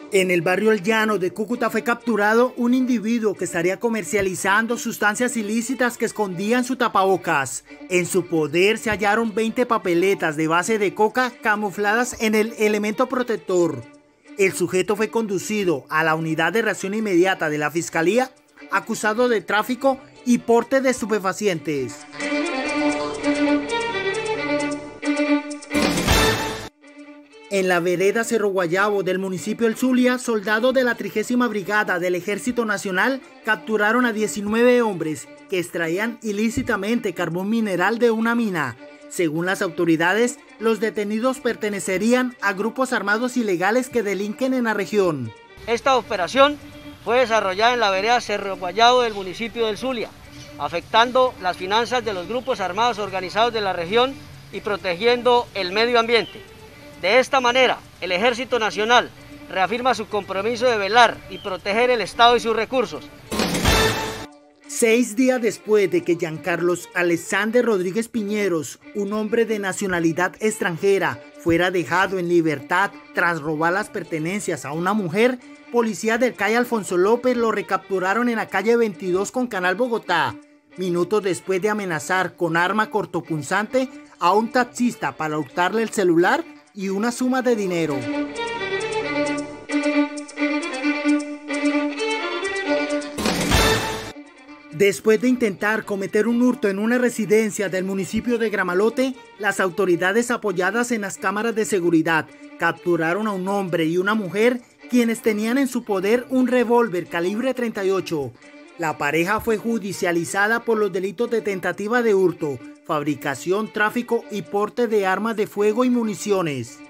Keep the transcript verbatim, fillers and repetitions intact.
En el barrio El Llano de Cúcuta fue capturado un individuo que estaría comercializando sustancias ilícitas que escondía en su tapabocas. En su poder se hallaron veinte papeletas de base de coca camufladas en el elemento protector. El sujeto fue conducido a la unidad de reacción inmediata de la Fiscalía, acusado de tráfico y porte de estupefacientes. En la vereda Cerro Guayabo del municipio El Zulia, soldados de la trigésima Brigada del Ejército Nacional capturaron a diecinueve hombres que extraían ilícitamente carbón mineral de una mina. Según las autoridades, los detenidos pertenecerían a grupos armados ilegales que delinquen en la región. Esta operación fue desarrollada en la vereda Cerro Guayabo del municipio del Zulia, afectando las finanzas de los grupos armados organizados de la región y protegiendo el medio ambiente. De esta manera, el Ejército Nacional reafirma su compromiso de velar y proteger el Estado y sus recursos. Seis días después de que Giancarlos Alexander Rodríguez Piñeros, un hombre de nacionalidad extranjera, fuera dejado en libertad tras robar las pertenencias a una mujer, policías del C A I Alfonso López lo recapturaron en la calle veintidós con Canal Bogotá, minutos después de amenazar con arma cortopunzante a un taxista para hurtarle el celular y una suma de dinero. Después de intentar cometer un hurto en una residencia del municipio de Gramalote, las autoridades, apoyadas en las cámaras de seguridad, capturaron a un hombre y una mujer quienes tenían en su poder un revólver calibre treinta y ocho. La pareja fue judicializada por los delitos de tentativa de hurto, fabricación, tráfico y porte de armas de fuego y municiones.